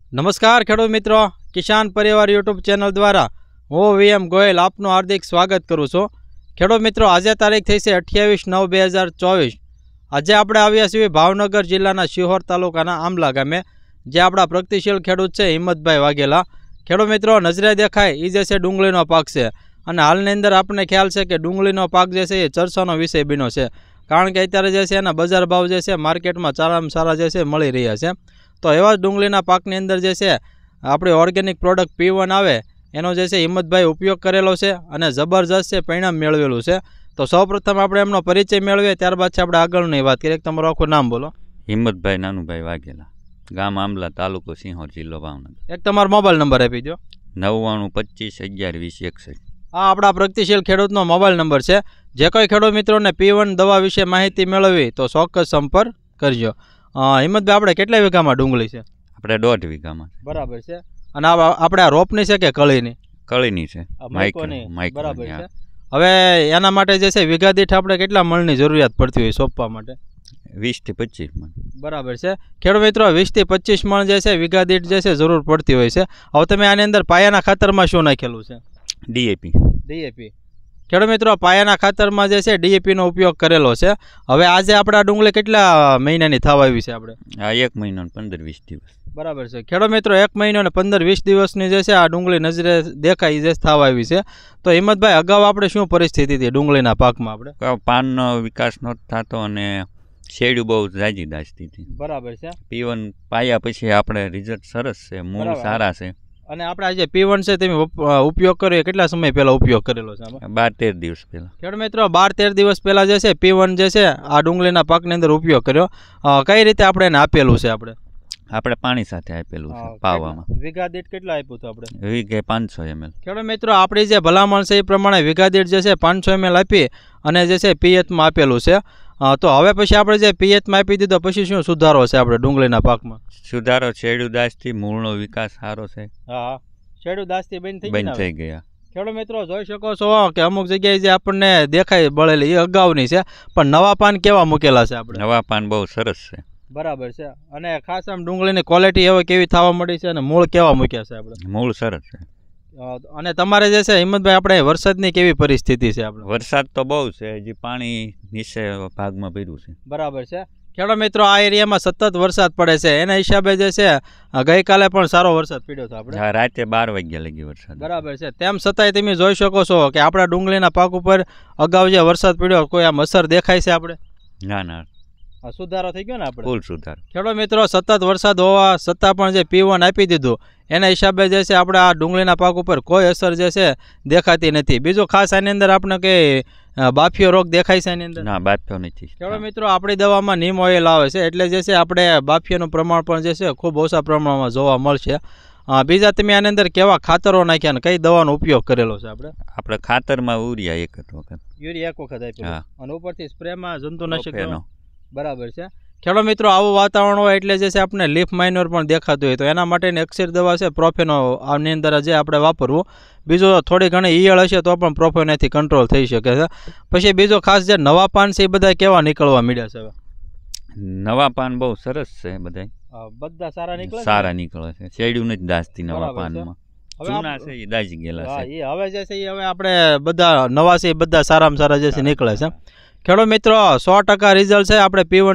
નમસ્કાર ખેડૂત મિત્રો, કિસાન પરિવાર યુટ્યુબ ચેનલ દ્વારા હું VM ગોયલ આપનું હાર્દિક સ્વાગત કરું છું। ખેડૂત મિત્રો, આજે તારીખ થઈ છે 28/9/2024। આજે આપણે આવ્યા છીએ ભાવનગર જિલ્લાના શિહોર તાલુકાના આંબલા ગામે, જે આપણા પ્રગતિશીલ ખેડૂત છે હિંમતભાઈ વાઘેલા। ખેડૂત મિત્રો, નજરે દેખાય એ જે છે ડુંગળીનો પાક છે, અને હાલની અંદર આપણને ખ્યાલ છે કે ડુંગળીનો પાક જે છે એ ચર્ચાનો વિષય બન્યો છે, કારણ કે અત્યારે જે છે એના બજાર ભાવ જે છે માર્કેટમાં સારામાં સારા જે છે મળી રહ્યા છે। તો એવા ડુંગળીના પાકની અંદર જે છે આપણી ઓર્ગેનિક પ્રોડક્ટ P1 આવે એનો જે છે હિંમતભાઈ ઉપયોગ કરેલો છે અને જબરજસ્ત છે પરિણામ મેળવેલું છે। તો સૌપ્રથમ આપણે એમનો પરિચય મેળવીએ, ત્યારબાદ છે આપણે આગળની વાત કરીએ। તમારું આખું નામ બોલો। હિંમતભાઈ નાનુભાઈ વાઘેલા, ગામ આંબલા, તાલુકો સિંહોર, જિલ્લો ભાવનગર। એક તમારો મોબાઈલ નંબર આપી દો। 9925112061। આ આપણા પ્રગતિશીલ ખેડૂતનો મોબાઈલ નંબર છે। જે કોઈ ખેડૂત મિત્રોને P1 દવા વિશે માહિતી મેળવવી તો ચોક્કસ સંપર્ક કરજો। હિંમતભાઈ, આપણે કેટલા વીઘામાં ડુંગળી છે? આપણે 1.5 વીઘામાં। બરાબર છે। અને આપણે આ રોપની છે કે કળીની? કળીની છે, બરાબર છે। હવે એના માટે જે છે વીઘા દીઠ આપણે કેટલા મણની જરૂરિયાત પડતી હોય સોંપવા માટે? 20 થી 25 મણ। બરાબર છે। ખેડૂત મિત્રો, 20 થી 25 મણ જે છે વીઘા દીઠ જે છે જરૂર પડતી હોય છે। હવે તમે આની અંદર પાયાના ખાતરમાં શું નાખેલું છે? ડીએપી। ખેડૂત મિત્રો, પાયાના ખાતરમાં જે છે ડીએપીનો ઉપયોગ કરેલો છે। હવે આજે આપણા ડુંગળી કેટલા મહિનાની થવા આવી છે? આપણે 1 મહિનો ને 15-20 દિવસ। બરાબર છે। ખેડૂત મિત્રો, 1 મહિનો ને 15-20 દિવસની જે છે આ ડુંગળી નજરે દેખાય જે થવા આવી છે। તો હિંમતભાઈ, અગાઉ આપણે શું પરિસ્થિતિ હતી ડુંગળીના પાકમાં? આપણે પાનનો વિકાસ નહોતો થતો અને શેડ્યું બહુ જાજી દાજતી હતી। બરાબર છે। P1 પાયા પછી આપણે રિઝલ્ટ સરસ છે, મૂળ સારા છે। અને આપણે આજે P1 છે તમે ઉપયોગ કર્યો કેટલા સમય પહેલા ઉપયોગ કરેલો છે? 12-13 દિવસ પહેલા। ખેડૂત મિત્રો, 12-13 દિવસ પહેલા જે છે P1 જે છે આ ડુંગળીના પાકની અંદર ઉપયોગ કર્યો। કઈ રીતે આપણે એને આપેલું છે? આપણે પાણી સાથે આપેલું છે પાવામાં। વીઘા દીઠ કેટલા આપ્યું હતું આપણે? વીઘે 500 ml। ખેડૂત મિત્રો, આપણી જે ભલામણ છે એ પ્રમાણે વીઘા દીઠ જે છે 500 ml આપી અને જે છે પીએચમાં આપેલું છે। તો હવે પછી આપણે જે પીએચમાં આપી દીધો પછી શું સુધારો છે આપણે ડુંગળીના પાકમાં? સુધારો શેડ્યું દાજથી મૂળનો વિકાસ સારો છે। હા, શેડ્યું દાજથી બંધ થઈ ગયા। ખેડૂત મિત્રો, જોઈ શકો છો કે અમુક જગ્યાએ જે આપણને દેખાય બળેલી એ અગાઉની છે, પણ નવા પાન કેવા મૂકેલા છે આપણે? નવા પાન બહુ સરસ છે। બરાબર છે। અને ખાસ આમ ડુંગળીની ક્વોલિટી હવે કેવી થવા મળી છે અને મૂળ કેવા મૂક્યા છે આપણે? મૂળ સરસ છે। અને તમારે જે છે હિંમતભાઈ, આપણે વરસાદની કેવી પરિસ્થિતિ છે? આપણે વરસાદ તો બહુ છે, હજી પાણી નીચે ભાગમાં ભર્યું છે। બરાબર છે। ખેડૂત મિત્રો, આ એરિયામાં સતત વરસાદ પડે છે, એના હિસાબે જે છે ગઈકાલે પણ સારો વરસાદ પડ્યો હતો આપણે। રાતે 12 વાગ્યા લગી વરસાદ। બરાબર છે। તેમ છતાંય તમે જોઈ શકો છો કે આપણા ડુંગળીના પાક ઉપર અગાઉ જે વરસાદ પડ્યો કોઈ આમ અસર દેખાય છે આપણે? ના, સુધારો થઈ ગયો ને આપણે? ફૂલ સુધારો। ખેડૂત મિત્રો, સતત વરસાદ હોવા છતાં પણ જે P1 આપી દીધું એના હિસાબે જે છે આપણે આ ડુંગળીના પાક ઉપર કોઈ અસર જે છે દેખાતી નથી। બીજું ખાસ આની અંદર આપણે કે બાફિયો રોગ દેખાય છે આની અંદર? ના, બાફિયો નથી। ખેડૂત મિત્રો, આપણી દવામાં નીમ ઓઇલ આવે છે, એટલે જે છે આપણે બાફિયાનું પ્રમાણ પણ જે છે ખૂબ ઓછા પ્રમાણમાં જોવા મળશે। બીજા તમે આની અંદર કેવા ખાતરો નાખ્યા અને કઈ દવાનો ઉપયોગ કરેલો છે? આપણે ખાતરમાં યુરિયા એક વખત આપ્યું અને ઉપરથી સ્પ્રેમાં જંતુનાશક। બરાબર છે। ખેડૂત મિત્રો, આવું વાતાવરણ હોય એટલે જે છે આપણે લીફ માઇનર પણ દેખાતું હોય, તો એના માટેની અક્ષર દવા છે પ્રોફેનો આની અંદર જે આપણે વાપરવું। બીજું થોડી ઘણી ઈયળ હશે તો પણ પ્રોફેનાથી કંટ્રોલ થઈ શકે છે। પછી બીજો ખાસ જે નવા પાન છે એ બધા કેવા નીકળવા મળ્યા છે? નવા પાન બહુ સરસ છે, બધા સારા નીકળે છે, શેડ્યું નથી દાજતી નવા પાનમાં। જૂના છે એ દાજી ગયેલા છે। હવે જે છે હવે આપણે બધા નવા છે એ બધા સારામાં સારા જે છે નીકળે છે। ખેડૂત મિત્રો, 100% રિઝલ્ટ છે આપણે P1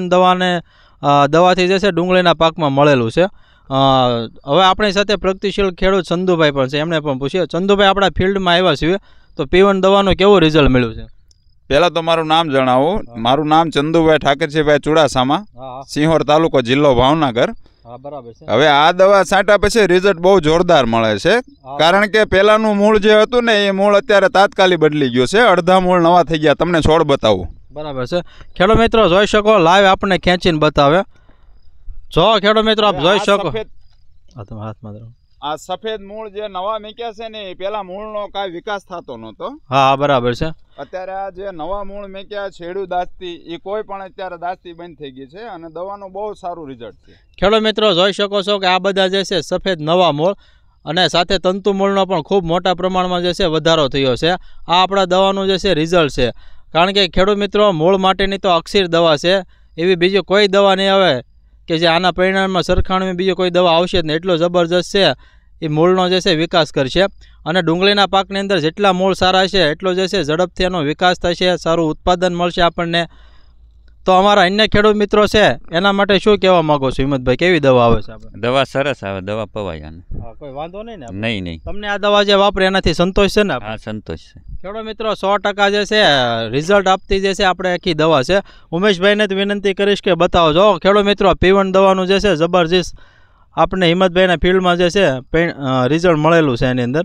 દવાથી જે છે ડુંગળીના પાકમાં મળેલું છે। હવે આપણી સાથે પ્રગતિશીલ ખેડૂત ચંદુભાઈ પણ છે, એમને પણ પૂછીએ। ચંદુભાઈ, આપણા ફિલ્ડમાં આવ્યા છીએ તો P1 દવાનું કેવું રિઝલ્ટ મળ્યું છે? પહેલા તો મારું નામ જણાવું। મારું નામ ચંદુભાઈ ઠાકરજીભાઈ ચુડાસામા, સિંહોર તાલુકો, જિલ્લો ભાવનગર। બરાબર છે। હવે આ દવા છાંટ્યા પછી રિઝલ્ટ બહુ જોરદાર મળે છે, કારણ કે પહેલાનું મૂળ જે હતું ને એ મૂળ અત્યારે તાત્કાલિક બદલી ગયું છે, અડધા મૂળ નવા થઈ ગયા। તમને છોડ બતાવું? બરાબર છે। ખેડૂત મિત્રો, જોઈ શકો, લાઈવ આપણને ખેંચીને બતાવે। જો ખેડૂત મિત્રો, આપ જોઈ શકો હાથમાં આ સફેદ મૂળ જે નવા મૂક્યા છે ને એ પેલા મૂળનો કાંઈ વિકાસ થતો નહોતો। હા, બરાબર છે। અત્યારે આ જે નવા મૂળ મૂક્યા છેડું દાજતી એ કોઈ પણ અત્યારે દાજતી બંધ થઈ ગઈ છે અને દવાનું બહુ સારું રિઝલ્ટ છે। ખેડૂત મિત્રો, જોઈ શકો છો કે આ બધા જે છે સફેદ નવા મૂળ અને સાથે તંતુ મૂળનો પણ ખૂબ મોટા પ્રમાણમાં જે છે વધારો થયો છે। આ આપણા દવાનું જે છે રિઝલ્ટ છે, કારણ કે ખેડૂત મિત્રો, મૂળ માટેની તો અક્ષીર દવા છે, એવી બીજી કોઈ દવા નહીં આવે કે જે આના પરિણામમાં સરખામણીમાં બીજો કોઈ દવા આવશે જ નહીં, એટલો જબરજસ્ત છે એ મૂળનો જે છે વિકાસ કરશે. અને ડુંગળીના પાકની અંદર જેટલા મૂળ સારા છે એટલો જે છે ઝડપથી એનો વિકાસ થશે, સારું ઉત્પાદન મળશે આપણને. તો અમારા અન્ય ખેડૂત મિત્રો છે એના માટે શું કહેવા માંગો છો હિંમતભાઈ? કેવી દવા આવે છે આપણે? દવા સરસ આવે, દવા પવાય આને. કોઈ વાંધો નહીં ને? નહીં. તમને આ દવા જે વાપરે એનાથી સંતોષ છે ને? હા, સંતોષ છે. ખેડૂત મિત્રો 100% જે છે રિઝલ્ટ આપતી જે છે આપણે આખી દવા છે. ઉમેશભાઈને જ વિનંતી કરીશ કે બતાવો. જો ખેડૂત મિત્રો P1 દવાનું જે છે જબરજસ્ત આપણે હિંમતભાઈના ફિલ્ડમાં જે છે રિઝલ્ટ મળેલું છે એની અંદર.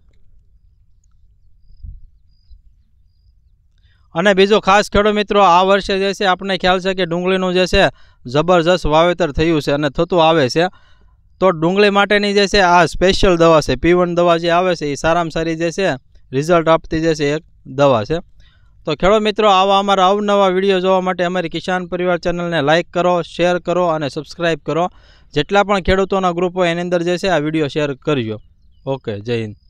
અને બીજો ખાસ ખેડૂત મિત્રો આ વર્ષે જે છે આપણને ખ્યાલ છે કે ડુંગળીનું જે છે જબરજસ્ત વાવેતર થયું છે અને થતું આવે છે. તો ડુંગળી માટેની જે છે આ સ્પેશિયલ દવા છે P1 દવા જે આવે છે એ સારામાં સારી જે છે રિઝલ્ટ આપતી જે છે એક દવા છે. તો ખેડૂત મિત્રો આવા અમારા અવનવા વિડીયો જોવા માટે અમારી કિસાન પરિવાર ચેનલને લાઇક કરો, શેર કરો અને સબસ્ક્રાઈબ કરો. જેટલા પણ ખેડૂતોના ગ્રુપ હોય એની અંદર જે છે આ વિડીયો શેર કરજો. ઓકે, જય હિન્દ.